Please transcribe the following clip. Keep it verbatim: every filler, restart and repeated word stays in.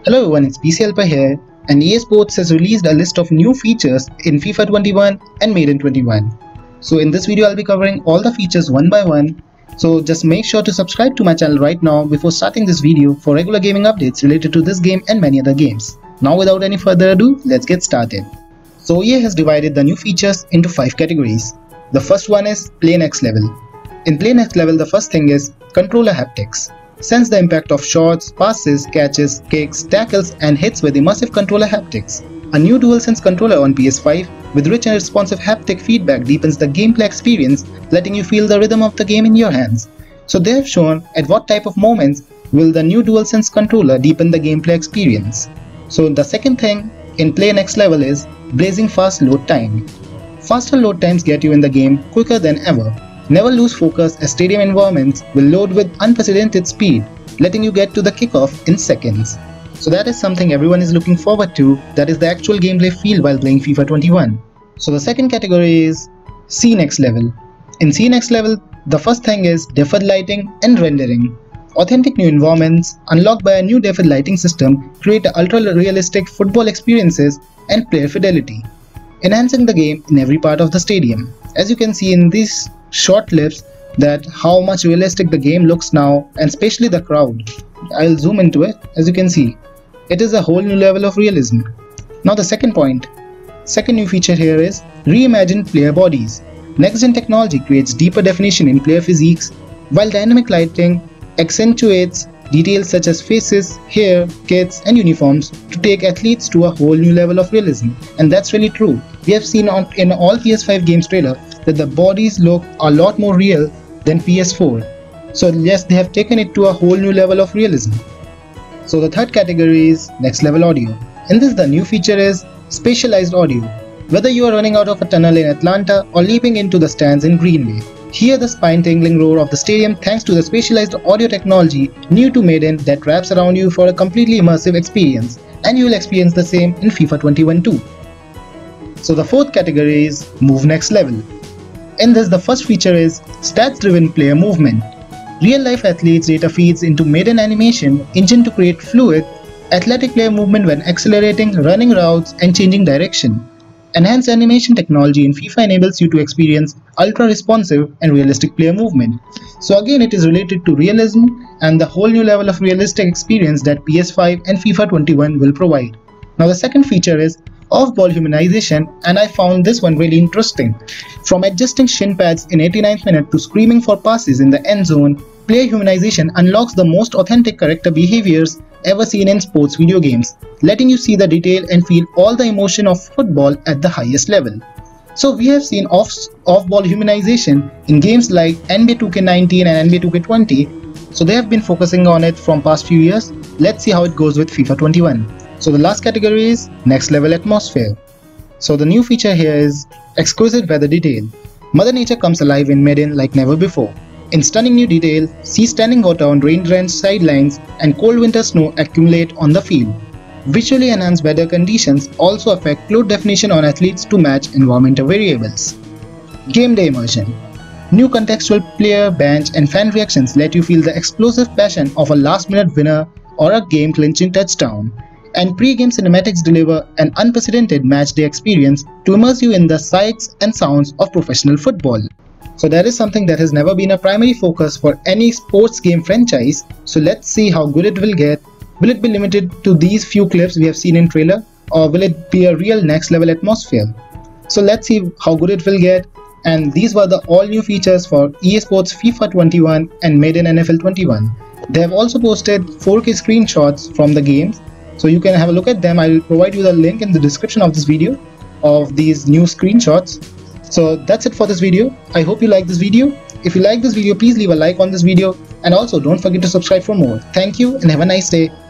Hello everyone, it's P C Helper here, and E A Sports has released a list of new features in FIFA twenty-one and Madden twenty-one. So in this video I'll be covering all the features one by one, so just make sure to subscribe to my channel right now before starting this video for regular gaming updates related to this game and many other games. Now without any further ado, let's get started. So E A has divided the new features into five categories. The first one is Play Next Level. In Play Next Level, the first thing is Controller Haptics. Sense the impact of shots, passes, catches, kicks, tackles and hits with immersive controller haptics. A new DualSense controller on P S five with rich and responsive haptic feedback deepens the gameplay experience, letting you feel the rhythm of the game in your hands. So they have shown at what type of moments will the new DualSense controller deepen the gameplay experience. So the second thing in Play Next Level is blazing fast load time. Faster load times get you in the game quicker than ever. Never lose focus as stadium environments will load with unprecedented speed, letting you get to the kickoff in seconds. So that is something everyone is looking forward to, that is the actual gameplay feel while playing FIFA twenty-one. So the second category is See Next Level. In See Next Level, the first thing is deferred lighting and rendering. Authentic new environments unlocked by a new deferred lighting system create ultra-realistic football experiences and player fidelity, enhancing the game in every part of the stadium. As you can see in these short clips that how much realistic the game looks now, and especially the crowd. I'll zoom into it. As you can see, it is a whole new level of realism. Now the second point, second new feature here is reimagined player bodies. Next gen technology creates deeper definition in player physiques, while dynamic lighting accentuates details such as faces, hair, kits and uniforms to take athletes to a whole new level of realism. And that's really true. We have seen on, in all P S five games trailer that the bodies look a lot more real than P S four. So yes, they have taken it to a whole new level of realism. So the third category is Next Level Audio. In this, the new feature is Spatialized Audio. Whether you are running out of a tunnel in Atlanta or leaping into the stands in Greenway, hear the spine-tingling roar of the stadium thanks to the spatialized audio technology new to Madden that wraps around you for a completely immersive experience, and you will experience the same in FIFA twenty-one too. So the fourth category is Move Next Level. In this, the first feature is stats-driven player movement. Real-life athletes data feeds into Madden animation engine to create fluid, athletic player movement when accelerating, running routes and changing direction. Enhanced animation technology in FIFA enables you to experience ultra-responsive and realistic player movement. So again, it is related to realism and the whole new level of realistic experience that P S five and FIFA twenty-one will provide. Now the second feature is off-ball humanization, and I found this one really interesting. From adjusting shin pads in eighty-ninth minute to screaming for passes in the end zone, player humanization unlocks the most authentic character behaviors ever seen in sports video games, letting you see the detail and feel all the emotion of football at the highest level. So we have seen off, off-ball humanization in games like N B A two K nineteen and N B A two K twenty, so they have been focusing on it from past few years. Let's see how it goes with FIFA twenty-one. So the last category is Next Level Atmosphere. So the new feature here is Exquisite Weather Detail. Mother Nature comes alive in Madden like never before. In stunning new detail, see standing water on rain-drenched sidelines and cold winter snow accumulate on the field. Visually enhanced weather conditions also affect cloth definition on athletes to match environmental variables. Game Day Immersion. New contextual player, bench and fan reactions let you feel the explosive passion of a last-minute winner or a game-clinching touchdown. And pre-game cinematics deliver an unprecedented match-day experience to immerse you in the sights and sounds of professional football. So that is something that has never been a primary focus for any sports game franchise, so let's see how good it will get. Will it be limited to these few clips we have seen in trailer, or will it be a real next level atmosphere? So let's see how good it will get. And these were the all new features for E A Sports FIFA twenty-one and Madden N F L twenty-one. They have also posted four K screenshots from the games, so you can have a look at them. I will provide you the link in the description of this video of these new screenshots. So that's it for this video. I hope you like this video. If you like this video, please leave a like on this video, and also don't forget to subscribe for more. Thank you and have a nice day.